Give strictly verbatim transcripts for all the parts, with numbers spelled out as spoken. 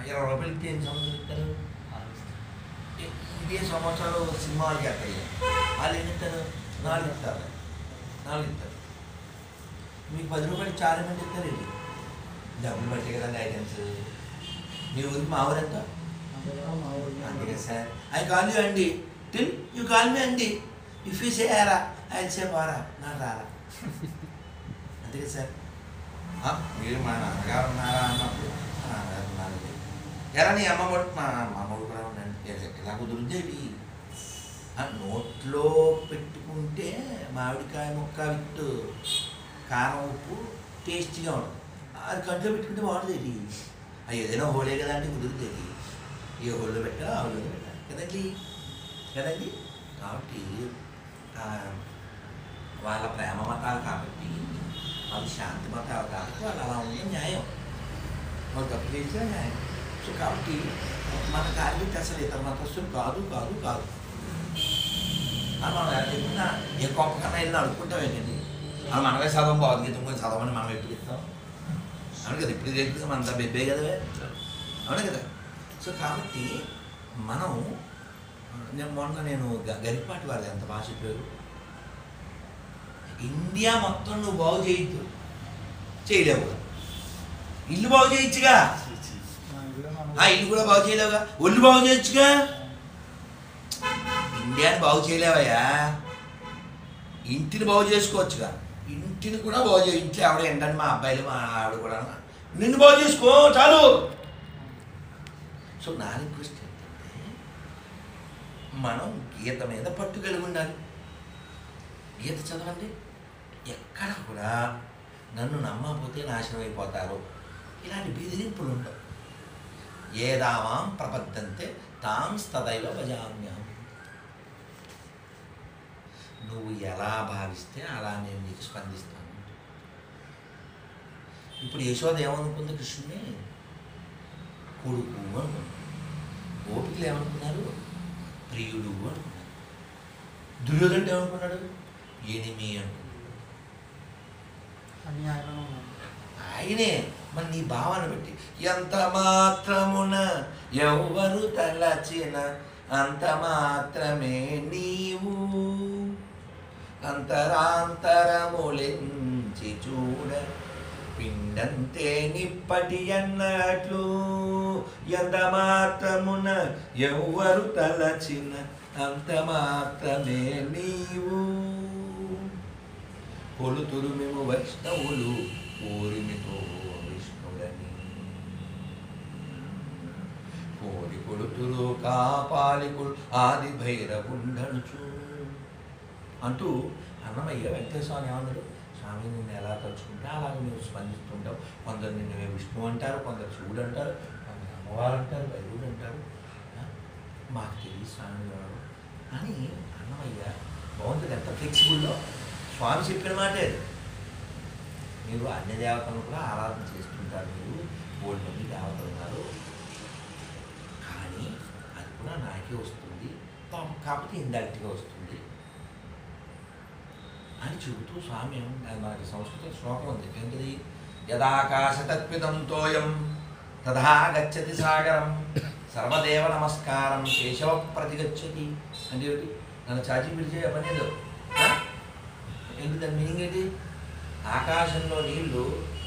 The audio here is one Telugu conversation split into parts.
ఇరవై రూపాయలు ఇస్తే ఎన్ని సంవత్సరాలు ఇస్తారు? ఇదే సంవత్సరాలు సినిమాలు చేస్తాయి వాళ్ళు ఎన్ని ఇస్తారు? నాలుగు ఇస్తారు నాలుగు ఇస్తారు మీకు పది రూపాయలు చాలా మంది ఇస్తారండి డబ్బులు బట్టే కదండి ఐటమ్స్. మీ ఊరికి మా ఊరు ఎంత? అంతే కదా సార్. ఐ కాల్ యూ అండి టిల్ యూ కాల్ మీ అండి ఇఫ్ యూ సే ఆరా ఐ సే బారా నాకు రారా అంతే కదా సార్. మీరు మా నాన్నగారు ఉన్నారా అన్నప్పుడు మా నాన్నగారు ఉన్నారు ఎలా నీ అమ్మ మా అమ్మడు కూడా ఉండండి ఎలా కుదురుద్దేవి నోట్లో పెట్టుకుంటే మామిడికాయ ముక్క విత్ కారం ఉప్పు టేస్టీగా ఉంటుంది. అది కంట్లో పెట్టుకుంటే బాగుంటుంది. అది ఏదైనా హోలే కదా అంటే కుదురుతుంది. ఏ హోల్లో పెట్టాలో ఆ హోల్లో పెట్టాలి కదండి కదండి. కాబట్టి వాళ్ళ ప్రేమ మతాలు కాబట్టి వాళ్ళు శాంతి మతాలు కాబట్టి వాళ్ళు అలా ఉండే న్యాయం, వాళ్ళు తప్పు చేస్తే న్యాయం. సో కాబట్టి మన టార్గెట్ అసలు ఇతర మతస్థులు కాదు కాదు కాదు అని మనం చెప్పినా ఏ గొప్ప కన్నా వెళ్ళి అడుక్కుంటాం ఏంటండి. మనం మనమే చదవం భగవద్గీతం కొంచెం చదవని మనం ఎప్పుడు ఇస్తాం అవును కదా. ఇప్పుడు చెప్తుంది మనంతా బెబ్బే కదవే అవును కదా. సో కాబట్టి మనం నేను మొన్న నేను గరికపాటి వాళ్ళు ఎంత బాగా చెప్పారు, ఇండియా మొత్తం నువ్వు బాగు చేయొద్దు చేయలేవు, ఇల్లు బాగు చేయొచ్చుగా, ఆ ఇల్లు కూడా బాగు చేయలేవుగా, ఒళ్ళు బాగు చేయొచ్చుగా. ఇండియాని బాగు చేయలేవయ్యా, ఇంటిని బాగు చేసుకోవచ్చుగా. ఇంటిని కూడా బాగు చేయ ఇంట్లో ఎవడ ఏంటంటే మా అబ్బాయిలు మా ఆవిడ కూడా నిన్ను బాగు చేసుకో చాలు. సో నా రిక్వెస్ట్ ఏంటంటే మనం గీత మీద పట్టు కలిగి ఉండాలి. గీత చదవండి, ఎక్కడ కూడా నన్ను నమ్మకపోతే నాశనం అయిపోతారు ఇలాంటి బెదిరింపులు ఉండవు. ఏదామాం ప్రపద్యంతే తాం తదైవ భజామ్యం. నువ్వు ఎలా భావిస్తే అలా నేను నీకు స్పందిస్తాను. ఇప్పుడు యశోద ఏమనుకుంది కృష్ణుని? కొడుకు అనుకున్నాడు. గోపికలు ఏమనుకున్నారు? ప్రియుడు అనుకున్నారు. దుర్యోధనుడు ఏమనుకున్నాడు? ఎనిమి అనుకున్నాడు. ఆయనే మరి నీ భావాన్ని బట్టి ఎంత మాత్రమున ఎవరు తలచిన అంత మాత్రమే నీవు అంతరాంతరములించి చూడ పిండంతే నిప్పటి అన్నట్లు ఎంత మాత్రమున ఎవరు తలచిన అంత మాత్రమే నీవు కొలుతురు మేము వైష్ణవులు కోరిమితో విష్ణుడని కోరి కొలుతురు కాపాలికుడు ఆది భైరవుండనుచు అంటూ అన్నమయ్య వెంకటేశ్వర స్వామి ఏమన్నాడు? స్వామి నిన్ను ఎలా తలుచుకుంటే అలాగే నువ్వు స్పందిస్తుంటావు. కొందరు నిన్ను విష్ణువు అంటారు, కొందరు శివుడు అంటారు, కొందరు అమ్మవారు అంటారు, భైరవుడు అంటారు. మాకు తెలియదు స్వామి వారు అని అన్నమయ్య బాగుంటుంది. ఎంత ఫ్లెక్సిబుల్లో స్వామి చెప్పిన మాటే. మీరు అన్ని దేవతలను కూడా ఆరాధన చేస్తుంటారు, మీరు మూడు మంది దేవతలు ఉన్నారు, కానీ అది కూడా నాకే వస్తుంది కాకపోతే ఇండైరెక్ట్గా వస్తుంది అని చెబుతూ స్వామి మనకి సంస్కృత శ్లోకం ఉంది ఏంటిది? యదాకాశ తత్పితం తోయం తథా గచ్చతి సాగరం సర్వదేవ నమస్కారం కేశవ ప్రతిగచ్చతి అంటే ఏమిటి? నన్ను చాచి పిలిచే పని లేదు. ఏంటి దాని మీనింగ్ ఏంటి? ఆకాశంలో నీళ్లు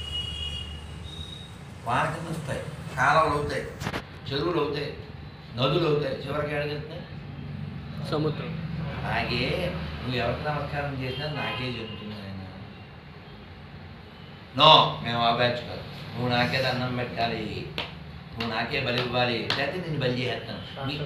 వాన కింద వస్తాయి, కాలువలు అవుతాయి, చెరువులు అవుతాయి, నదులు అవుతాయి, చివరికి ఎడగెళ్తాయి సముద్రం. అలాగే నువ్వు ఎవరికి నమస్కారం చేసినా నాకే చెబుతుంది ఆయన. నో మేము ఆ బ్యాచ్ కాదు, నువ్వు నాకే దండం పెట్టాలి, నువ్వు నాకే బలి ఇవ్వాలి, లేకపోతే నేను బలి చేస్తాను,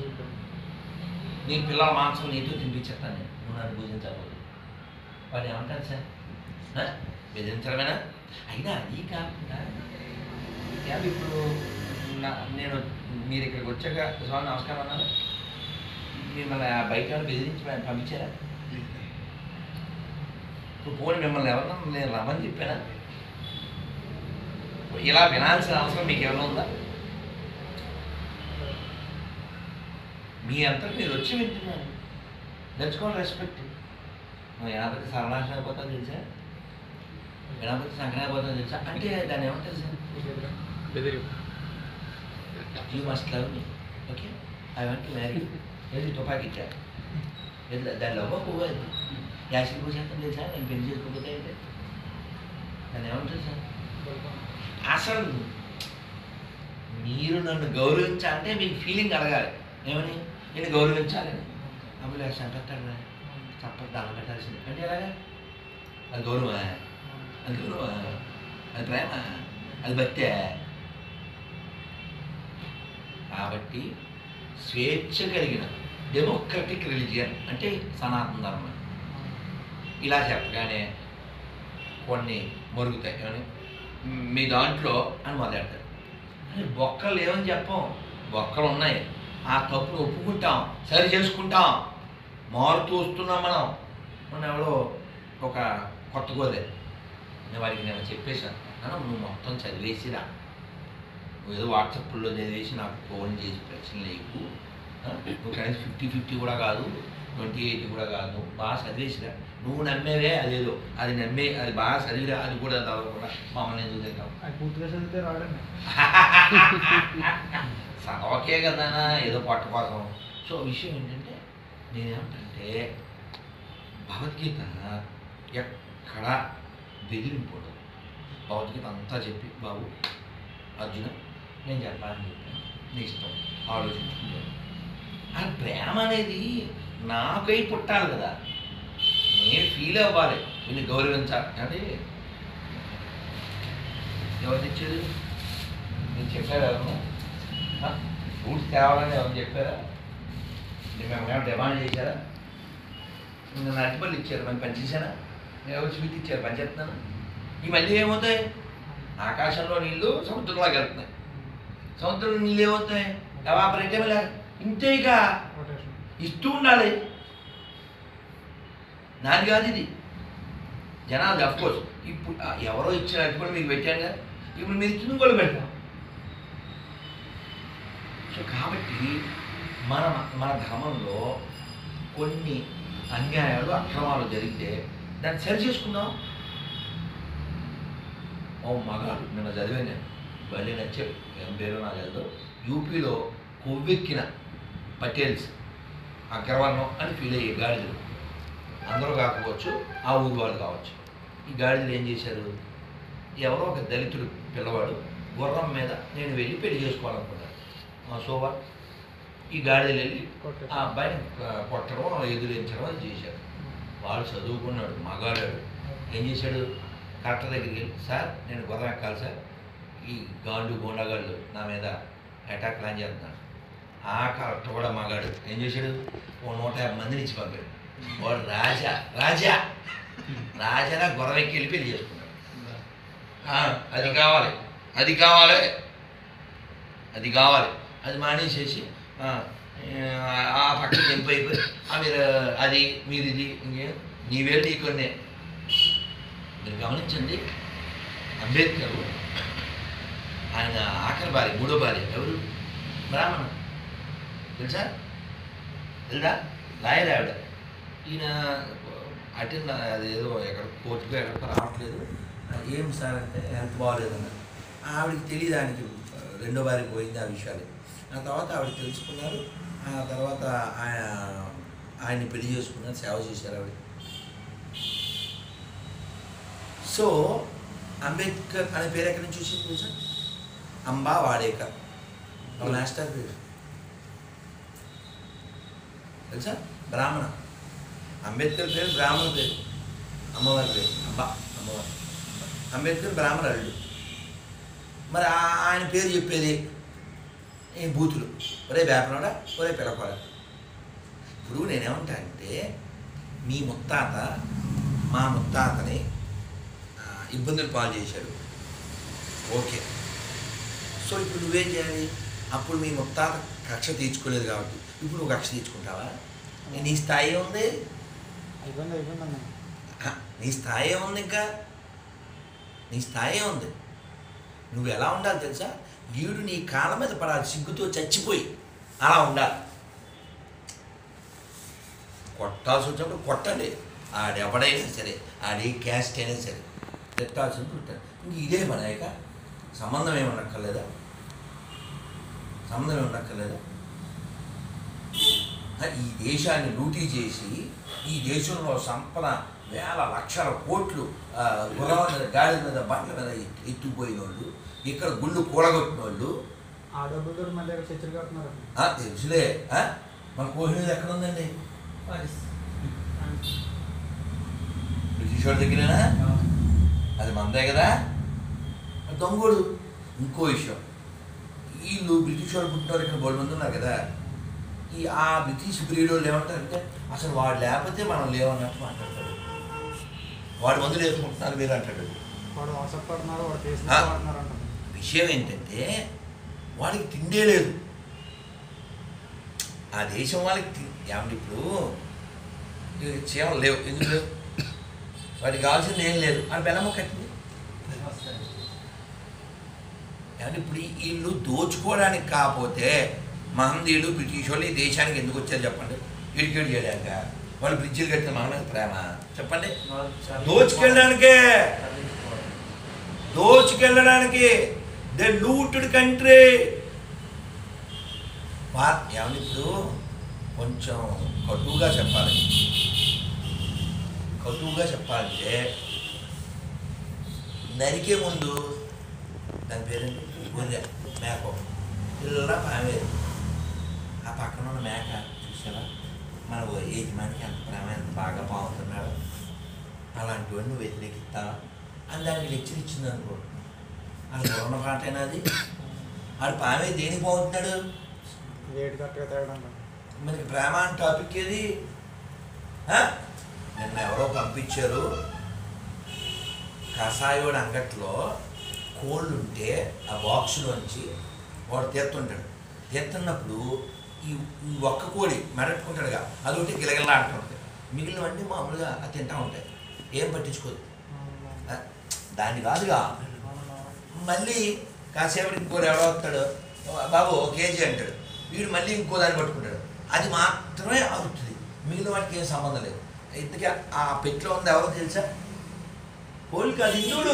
నీ పిల్లల మాంసం నీతో తినిపించేస్తాను నేను, నువ్వు నన్ను పూజించకూడదు. వాడు ఏమంటారు సార్? బెదిరించడమేనా? అయినా అది కాకుండా ఇప్పుడు నేను మీరు ఇక్కడికి వచ్చాక స్వామి నమస్కారం అన్నారు, మిమ్మల్ని బయట బెదిరించి పంపించారా? ఇప్పుడు పోనీ మిమ్మల్ని ఎవరన్నా నేను రమ్మని చెప్పానా? ఇలా వినాల్సిన అవసరం మీకు ఏమైనా ఉందా? మీ అంతా మీరు వచ్చి వింటున్నారు, తెచ్చుకోవాలి రెస్పెక్ట్. నువ్వు గణపతి సర్వనాశనం అయిపోతావు తెలుసా, గణపతి సంక్రాంతి అయిపోతావు తెలుసా అంటే దాన్ని ఏమంటారు సార్? బెదిరి you must love me okay I want to marry ఏది తుపాకీ ఇచ్చా దాని లవ్ పోగా యాసిడ్ పోసేంతం లేదు సార్ నేను పెళ్లి చేసుకోకపోతే అయితే దాన్ని ఏమంటుంది సార్ అసలు మీరు నన్ను గౌరవించాలంటే మీకు ఫీలింగ్ కలగాలి ఏమని నేను గౌరవించాలని అప్పుడు లేక చంపెట్టాడు చప్పటి దండం పెట్టాల్సింది అంటే ఎలాగా అది గౌరవమా అది గౌరవమా అది ప్రేమ అది భక్తే కాబట్టి స్వేచ్ఛ కలిగిన డెమోక్రటిక్ రిలీజియన్ అంటే సనాతన ధర్మం ఇలా చెప్పగానే కొన్ని మరుగుతాయి ఏమని మీ దాంట్లో అని మొదలెడతారు అని బొక్కలు ఏమని చెప్పం బొక్కలు ఉన్నాయి ఆ తప్పును ఒప్పుకుంటాం సరి చేసుకుంటాం మారుతూ వస్తున్నాం మనం మొన్న ఎవడో ఒక కొత్త గోదే నేను వాడికి నేను చెప్పేశాను అన్న నువ్వు మొత్తం చదివేసిరా నువ్వు ఏదో వాట్సాప్లో చదివేసి నాకు ఫోన్ చేసి ప్రశ్న లేకు నువ్వు కనీసం ఫిఫ్టీ ఫిఫ్టీ కూడా కాదు ట్వంటీ ఎయిటీ కూడా కాదు బాగా చదివేసిరా నువ్వు నమ్మేవే అదేదో అది నమ్మే అది బాగా చదివిరా అది కూడా చదవకుండా మమ్మల్ని ఎందుకు తింటావు పూర్తిగా చదివితే రాడండి ఓకే కదా ఏదో పొట్ట కోసం సో విషయం ఏంటంటే నేనేమంటే భగవద్గీత ఎక్కడ బెదిరింపడు భగవద్గీత అంతా చెప్పి బాబు అర్జున నేను చెప్పాలని చెప్పాను నీ ఇష్టం ఆలోచించుకుంటాను ఆ ప్రేమ అనేది నాకై పుట్టాలి కదా నేను ఫీల్ అవ్వాలి వీళ్ళు గౌరవించాలి అంటే ఎవరు తెచ్చారు నేను చెప్పారు ఎవరన్నా ఫ్రూట్స్ తేవాలని ఎవరు చెప్పారా నేను మేము డిమాండ్ చేశారా నన్ను అరటిపళ్ళు ఇచ్చారు మనం పనిచేసానా నేను ఎవరు స్వీట్ ఇచ్చారు పని చెప్తున్నాను ఈ మళ్ళీ ఏమవుతాయి ఆకాశంలో నీళ్ళు సముద్రంలోకి వెళ్తున్నాయి సముద్రంలో నీళ్ళు ఏమవుతాయి ఎవాపరేట్ ఏమలే ఇంతే ఇక ఇస్తూ ఉండాలి నాది కాదు ఇది జనాలు అఫ్కోర్స్ ఇప్పుడు ఎవరో ఇచ్చిన అరటిపళ్ళు మీకు పెట్టాను కదా ఇప్పుడు మీరు ఇచ్చింది కూడా పెడతాం సో కాబట్టి మన మన ధర్మంలో కొన్ని అన్యాయాలు అక్రమాలు జరిగితే దాన్ని సరి చేసుకుందాం ఓ మగాడు నిన్న చదివాను నేను మళ్ళీ నచ్చాడు ఏం పేరు నాకు తెలుసు యూపీలో కొవ్వెక్కిన పటేల్స్ అగ్రవర్ణం అని ఫీల్ అయ్యే గాడిదలు అందరూ కాకపోవచ్చు ఆ ఊరు వాళ్ళు కావచ్చు ఈ గాడిదలు ఏం చేశారు ఎవరో ఒక దళితుడు పిల్లవాడు గుర్రం మీద నేను వెళ్ళి పెళ్లి చేసుకోవాలనుకున్నాను మా శోభ ఈ గాడిదలు వెళ్ళి ఆ అబ్బాయిని కొట్టడం ఎదురించడం అది చేశాడు వాడు చదువుకున్నాడు మగాడాడు ఏం చేశాడు కలెక్టర్ దగ్గరికి వెళ్ళి సార్ నేను గుర్రం ఎక్కాలి సార్ ఈ గాండు గోండాగాళ్ళు నా మీద అటాక్ ప్లాన్ చేస్తున్నాడు ఆ కలెక్టర్ కూడా మగాడు ఏం చేశాడు ఓ నూట యాభై మందిని ఇచ్చి పంపాడు వాడు రాజా రాజా రాజాగా గుర్రం ఎక్కి వెళ్ళి పెళ్లి చేసుకున్నాడు అది కావాలి అది కావాలి అది కావాలి అది మానేసేసి ఆ పక్కకి ఎంపైపోయి మీరు అది మీరు ఇది ఇంకే నీవేళ్ళు నీ కొన్ని మీరు గమనించండి అంబేద్కర్ ఆయన ఆఖరి భార్య మూడో భార్య ఎవరు బ్రాహ్మణ తెలుసా తెలుదా లాయర్ ఆవిడ ఈయన అటెండ్ అదేదో ఎక్కడ కోర్టుకు ఎక్కడికో రావట్లేదు ఏం సార్ అంటే హెల్త్ బాగోలేదన్న ఆవిడకి తెలియదు ఆయనకి రెండో భార్య పోయింది ఆ విషయాలు ఆ తర్వాత ఆవిడ తెలుసుకున్నారు ఆ తర్వాత ఆయన ఆయన్ని పెళ్లి చేసుకున్నారు సేవ చేశారు ఆవిడ సో అంబేద్కర్ అనే పేరు ఎక్కడి నుంచి వచ్చింది తెలుసా అంబా వాడేకర్ మాస్టర్ పేరు తెలుసా బ్రాహ్మణ అంబేద్కర్ పేరు బ్రాహ్మణ పేరు అమ్మవారి పేరు అంబా అమ్మవారి అంబేద్కర్ బ్రాహ్మణుడు మరి ఆయన పేరు చెప్పేది ఈ బూతులు ఒరే వేపనోడా ఒరే పిల్లకోడ ఇప్పుడు నేనేమంటా అంటే మీ ముత్తాత మా ముత్తాతని ఇబ్బందులు పాలు చేశాడు ఓకే సో ఇప్పుడు నువ్వేం చేయాలి అప్పుడు మీ ముత్తాత కక్ష తీర్చుకోలేదు కాబట్టి ఇప్పుడు నువ్వు కక్ష తీర్చుకుంటావా నీ స్థాయి ఉంది అయిపోయింది అయిపోయింది నీ స్థాయి ఉంది ఇంకా నీ స్థాయి ఉంది నువ్వు ఎలా ఉండాలి తెలుసా వీడు నీ కాళ్ళ మీద పడాలి సిగ్గుతో చచ్చిపోయి అలా ఉండాలి కొట్టాల్సి వచ్చినప్పుడు కొట్టండి ఆడెవడైనా సరే ఆడే క్యాస్ట్ అయినా సరే తిట్టాల్సి ఉంటుంది ఇంక ఇదే మనక సంబంధం ఏమనక్కర్లేదా సంబంధం ఉండక్కర్లేదు. ఈ దేశాన్ని లూటీ చేసి ఈ దేశంలో సంపద వేల లక్షల కోట్లు గుర్రాల మీద గాడి మీద బండ్ల మీద ఎత్తుకుపోయిన వాళ్ళు, ఇక్కడ గుళ్ళు కూడగొట్టిన వాళ్ళు. ఆ డబ్బులు మళ్ళీ చర్చలు కడుతున్నారు. తెలుసులే. మన కోహినూరు ఎక్కడ ఉందండి? బ్రిటిష్ వాళ్ళ దగ్గరేనా? అది మనదే కదా. దొంగోడు. ఇంకో విషయం, వీళ్ళు బ్రిటిష్ వాళ్ళు పుట్టినవారు ఇక్కడ బోల్డ్ మంది ఉన్నారు కదా. ఈ ఆ బ్రిటిష్ పీరియడ్ వాళ్ళు ఏమంటారంటే అసలు వాడు లేకపోతే మనం లేవన్నట్టు మాట్లాడతాడు. వాడు మందులు వేసుకుంటున్నారు మీరు అంటాడు. వాడు అవసరపడుతున్నారు, వాడు తీసుకుంటున్నారు అంటారు. విషయం ఏంటంటే వాడికి తిండే లేదు. ఆ దేశం వాళ్ళకి ఏమంటే ఇప్పుడు చీమలు లేవు, ఎందుకు లేవు? వాడికి కావాల్సింది ఏం లేదు, అని బెల్లమ్మ కట్టింది. ఏమంటే ఇప్పుడు వీళ్ళు దోచుకోవడానికి కాకపోతే మహందీయులు బ్రిటిష్ వాళ్ళు ఈ దేశానికి ఎందుకు వచ్చారు చెప్పండి? ఇడికేడు చేయడాక. వాళ్ళు బ్రిడ్జిలు కట్టిన మన మీద ప్రేమ చెప్పండి. దోచుకెళ్ళడానికే, దోచుకెళ్ళడానికి. They looted country. ఏమని ఇప్పుడు కొంచెం కటువుగా చెప్పాలి, కటువుగా చెప్పాలంటే నరికే ముందు దాని పేరేంటి? గొర్రె, మేక, పిల్ల పామేది. ఆ పక్కన ఉన్న మేక చూసారా? మన యజమానికి ఎంత ప్రేమ, ఎంత బాగా బాగుంటున్నాడు, అలాంటి వాడిని నువ్వు వ్యతిరేకిస్తావా అని దానికి లెక్చర్ ఇచ్చింది అనుకో. అది ఉన్న పాటైనా అది. ఆడు పామే దేనికి బాగుంటున్నాడు? మనకి ప్రేమ అని టాపిక్ ఏది? నిన్న ఎవరో పంపించారు, కషాయోడు అంగట్లో కోళ్ళు ఉంటే ఆ బాక్సులోంచి వాడు తీస్తుంటాడు. తీస్తున్నప్పుడు ఈ ఈ ఒక్క కోడి మెడట్టుకుంటాడుగా, అదొకటి గిలగిలా అంటుంటుంది. మిగిలినవన్నీ మామూలుగా అది తింటూ ఉంటాయి, ఏం పట్టించుకోదు. దాన్ని కాదుగా. మళ్ళీ కాసేపటికి ఇంకోటి ఎవడో వస్తాడు, బాబు ఒక కేజీ అంటాడు. వీడు మళ్ళీ ఇంకో దాన్ని పట్టుకుంటాడు, అది మాత్రమే అవుతుంది, మిగిలిన వాటికి ఏం సంబంధం లేదు. ఇంతకీ ఆ పెట్లో ఉంది ఎవరో తెలుసా? కోళ్ళకి అది ఇందుడు.